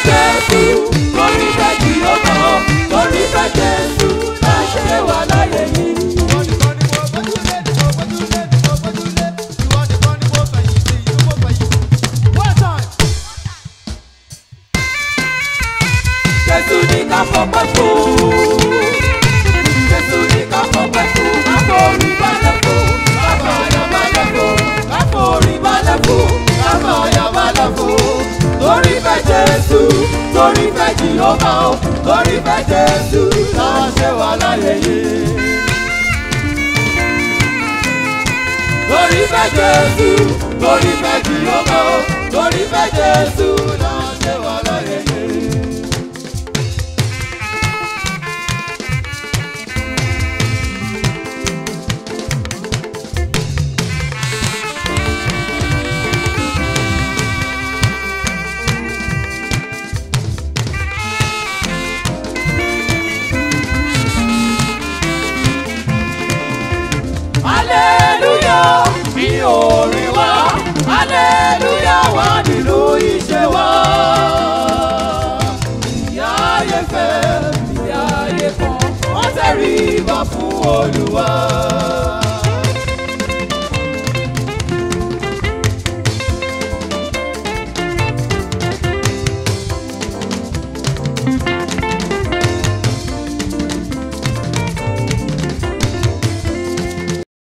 Jésù, torí fẹ́ Jèhófà, torí fẹ́ Jésù la ṣe wà láyé yìí. Jésù ní ká fọpẹ́ fún. Jésù ní ká fọpẹ́ fún. Ká forí balẹ̀ fún. Ká fàyà balẹ̀ fún. Ká forí balẹ̀ fún. Ká fàyà balẹ̀ fún. Torí fẹ́ Jésù, torí fẹ́ Jèhófà, torí fẹ́ Jésù la ṣe wà láyé yìí. Torí fẹ́ Jésù, torí fẹ́ Jèhófà, torí fẹ́ Jésù la ṣe wà láyé yìí. Hallelujah, mi orin wa. Hallelujah, wà nínú iṣẹ́ wa. Ìyà ayé fẹ́, ìyà ayé kan, wọ́n tẹríba fún Olúwa.